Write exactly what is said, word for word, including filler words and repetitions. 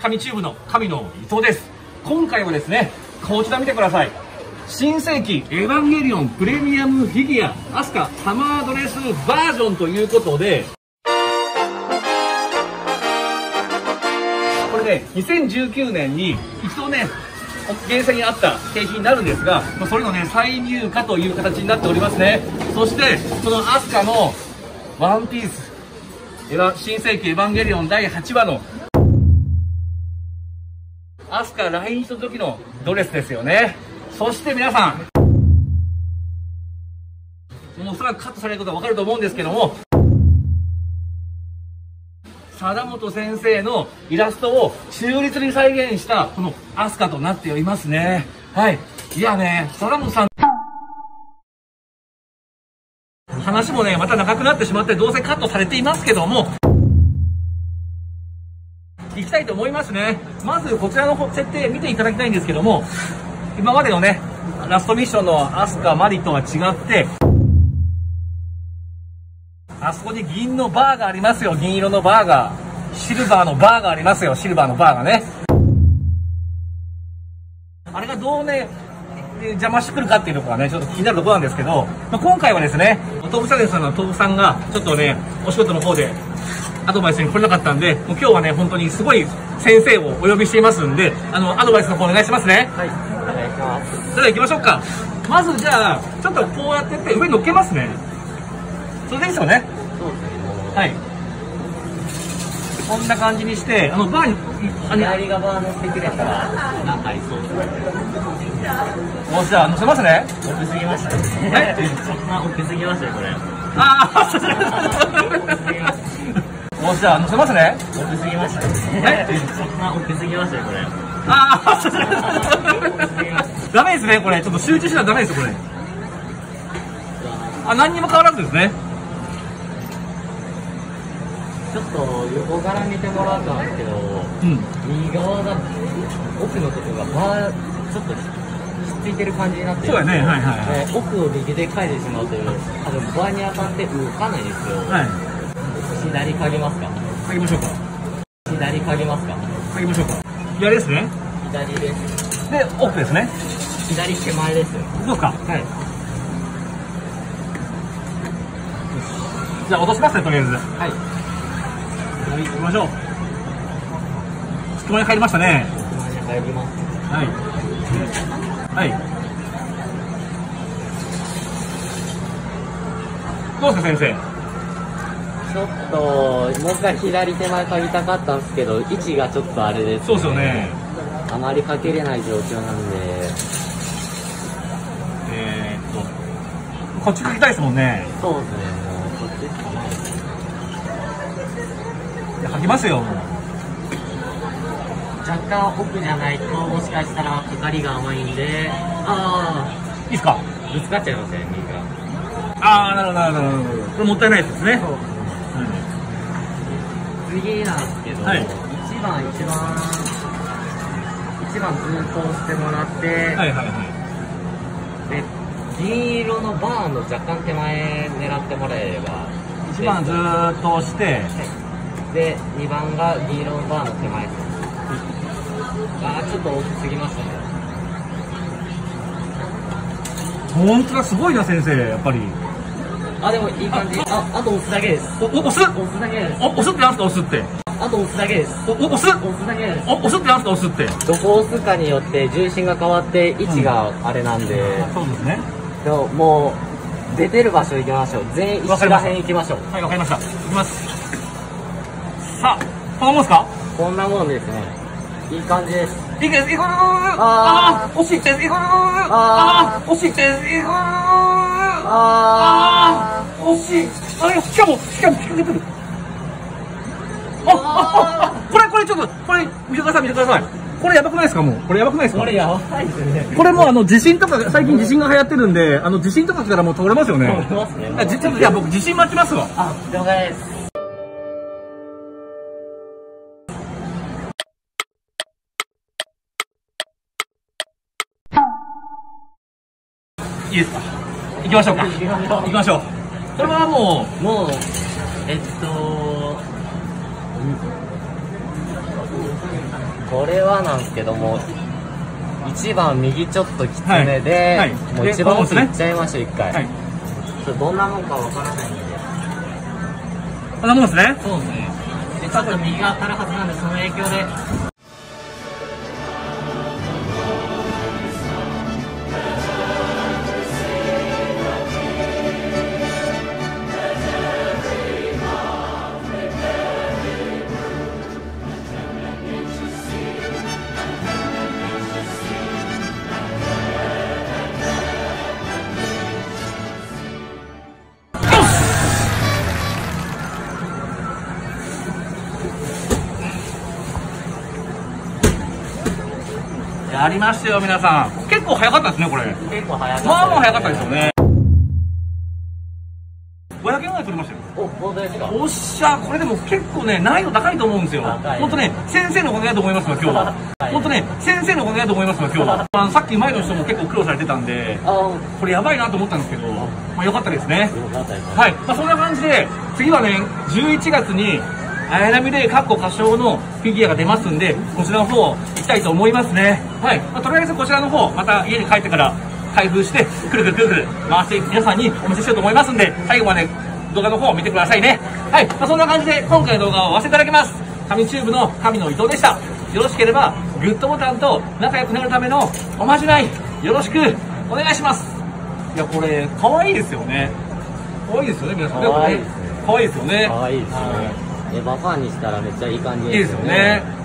神チューブの神の伊藤です。今回はですね、こちら見てください。新世紀エヴァンゲリオンプレミアムフィギュアアスカサマードレスバージョンということで、これね、にせんじゅうきゅうねんに一度ね、厳選にあった景品になるんですが、それのね、再入荷という形になっておりますね。そして、そのアスカのワンピース、エヴァ新世紀エヴァンゲリオンだいはちわのアスカ来日の時のドレスですよね。そして皆さん、もうおそらくカットされることは分かると思うんですけども、貞本先生のイラストを忠実に再現したこのアスカとなっておりますね。はい。いやね、貞本さん、話もね、また長くなってしまってどうせカットされていますけども、いきたいと思いますね。まずこちらの設定見ていただきたいんですけども、今までのね、ラストミッションのアスカマリとは違って、あそこに銀のバーがありますよ。銀色のバーが、シルバーのバーがありますよ。シルバーのバーがね、あれがどうね邪魔してくるかっていうところがね、ちょっと気になるところなんですけど、まあ、今回はですね、東武サレンさんの東武さんがちょっとね、お仕事の方でアドバイスに来れなかったんで、もう今日はね、本当にすごい先生をお呼びしていますんで、あのアドバイスの方お願いしますね。 はい、お願いします。 それでは行きましょうか。まずじゃあちょっとこうやってって上に乗っけますね。それでいいですよね。 そうですね。 はい、こんな感じにして、あのバーに左側乗ってくれたらなんかありそうですね。 もうじゃあ乗せますね。 奥すぎましたね。そんな奥すぎましたね、これ。 ああもうじゃあ乗せますね。 奥すぎましたね。そんな奥すぎましたね、これ。 ああダメですね、これちょっと集中しないとダメですよ、これ。あ、何にも変わらずですね。 ちょっと横から見てもらったんですけど、うん、右側が奥のところがバーちょっとひっついてる感じになってる。 そうやね、はいはいはい。 奥を右で書いてしまうと多分バーに当たって動かないですよ。はい。左かけますか。 かけましょうか。 左かけますか。 かけましょうか。左ですね。 左です。 で奥ですね。 左手前です。 そうか。はい。じゃあ落としますね、とりあえず。はい。はい、行きましょう。隙間に入りましたね。 隙間に入ります。 はい。はい。どうですか、先生。 ちょっともう一回左手前かぎたかったんですけど、位置がちょっとあれですね。 そうですよね。 あまりかけれない状況なんで。 えーっと、こっちかけたいですもんね。 そうですね。もうこっちですね。 かきますよ。 若干奥じゃないともしかしたらかかりが甘いんで、ああいいですか。 ぶつかっちゃいますね、右が。 ああ、なるほどなるほどなるほど。これもったいないですね。 次なんですけど、はい、いちばん一番一番ずっと押してもらって、はいはいはい、で銀色のバーの若干手前狙ってもらえれば。 いちばんずっと押して、はい、 でにばんが銀色のバーの手前です。ああ、ちょっと大きすぎましたね。 本当だ、すごいな先生、やっぱり。 あ、でもいい感じ。あ、あと押すだけです。 お、押す？ 押すだけです。 お、押すってなんすか、押すって。 あと押すだけです。 お、押す？ 押すだけです。 お、押すってなんすか、押すって。 どこ押すかによって重心が変わって位置があれなんで。 うん、そうですね。 でももう出てる場所行きましょう。全員一緒らへん行きましょう。 はい、わかりました。行きます。さあ、こんなもんですか？ こんなもんですね。いい感じです。 いいです。いくー。ああ、惜しいです。いくー。ああ、惜しいです。いくー。ああ、惜しい。あれ、しかも、しかも引っ掛けてる。あ、あ、あ、これ、これちょっと、これ、見てください、見てください。これやばくないですか、もう。これやばくないですか。 これやばいですね。 これもう、あの、地震とか、最近地震が流行ってるんで、あの、地震とか来たらもう倒れますよね。 倒れますね。 実は、いや、僕、地震待ちますわ。 あ、了解です。 いいですか。行きましょうか。行きましょう。これはもう、 もう、えっと、 これはなんですけども、いちばん右ちょっときつめで、はいはい、もう一番奥いっちゃいましょう、いっかい。はい、どんなもんかわからないんで。 こんなもんですね。 そうですね。でちょっと右が当たるはずなんで、その影響で。 やりましたよ、皆さん。結構早かったですね、これ。 結構早かった。 まあまあ早かったですよね。ごひゃくえんぐらい取りましたよ。 お、本当ですか。 おっしゃ、これでも結構ね、難易度高いと思うんですよ。本当ね、先生のおかげだと思いますよ、今日は。本当ね、先生のおかげだと思いますよ、今日は。あのさっき前の人も結構苦労されてたんで、これやばいなと思ったんですけど、まあ良かったですね。はい。まあそんな感じで、次はね、じゅういちがつに、綾波レイカッコ歌唱のフィギュアが出ますんで、こちらの方行きたいと思いますね。はい。まあ、とりあえずこちらの方、また家に帰ってから開封して、くるくるくるくる回して皆さんにお見せしようと思いますんで、最後まで動画の方を見てくださいね。はい。まあ、そんな感じで今回の動画を終わらせていただきます。神チューブの神の伊藤でした。よろしければ、グッドボタンと仲良くなるためのおまじない、よろしくお願いします。いや、これ、可愛いですよね。可愛いですよね、皆さん。 可愛いですね。 可愛いですよね。 可愛いですね。エヴァファンにしたらめっちゃいい感じですよね。いいですよね。